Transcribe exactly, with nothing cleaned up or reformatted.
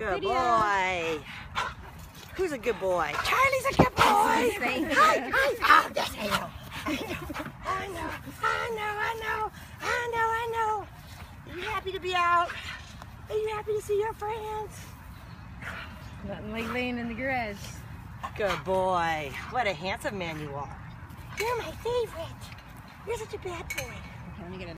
Good Video. boy. Who's a good boy? Charlie's a good boy. Hi, hi. Oh, yes, I know. I know. I know. I know. I know. I know. I know. Are you happy to be out? Are you happy to see your friends? Nothing like laying in the grass. Good boy. What a handsome man you are. You're my favorite. You're such a bad boy. Okay, let me get a